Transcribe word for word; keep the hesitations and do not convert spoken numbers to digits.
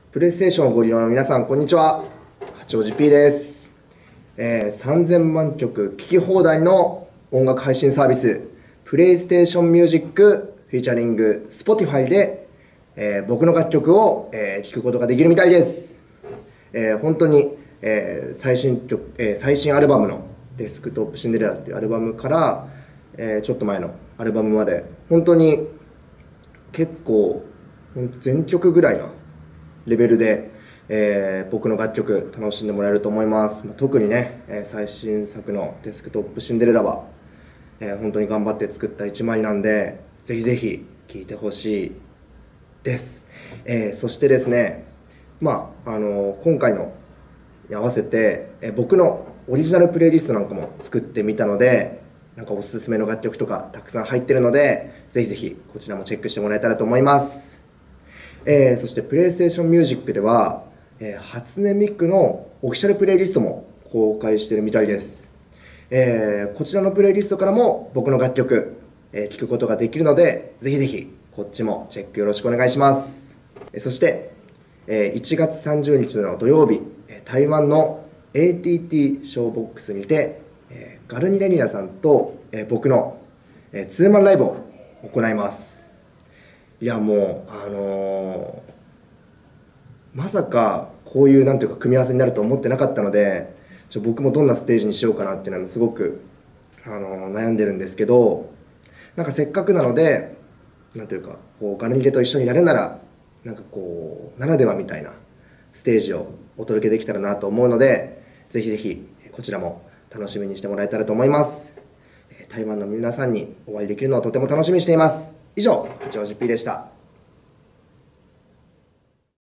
プレイステーションをご利用の皆さん、こんにちは。八王子 P です。えー、さんぜんまんきょく聴き放題の音楽配信サービス、プレイステーションミュージックフィーチャリング Spotify で、えー、僕の楽曲を、えー、聴くことができるみたいです。えー、本当に、えー、最新曲、えー、最新アルバムのデスクトップシンデレラっていうアルバムから、えー、ちょっと前のアルバムまで、本当に結構全曲ぐらいなレベルで、えー、僕の楽曲楽しんでもらえると思います。特にね、えー、最新作のデスクトップシンデレラは、えー、本当に頑張って作った一枚なんで、ぜひぜひ聴いてほしいです。えー、そしてですね、まああのー、今回のに合わせて、えー、僕のオリジナルプレイリストなんかも作ってみたので、なんかおすすめの楽曲とかたくさん入ってるので、ぜひぜひこちらもチェックしてもらえたらと思います。えー、そしてプレイステーションミュージックでは、えー、初音ミクのオフィシャルプレイリストも公開しているみたいです。えー、こちらのプレイリストからも僕の楽曲、えー、聴くことができるので、ぜひぜひこっちもチェックよろしくお願いします。えー、そして、えー、いちがつさんじゅうにちの土曜日、台湾の エーティーティー ショーボックスにて、えー、ガルニレニナさんと、えー、僕の、えー、ツーマンライブを行います。いやもうあのー、まさかこういうなんていうか組み合わせになると思ってなかったので、ちょ僕もどんなステージにしようかなっていうのはすごく、あのー、悩んでるんですけど、なんかせっかくなのでなんていうかこうガルニレと一緒にやるならなんかこうならではみたいなステージをお届けできたらなと思うので、ぜひぜひこちらも楽しみにしてもらえたらと思います。台湾の皆さんにお会いできるのをとても楽しみにしています。以上、八王子 P でした。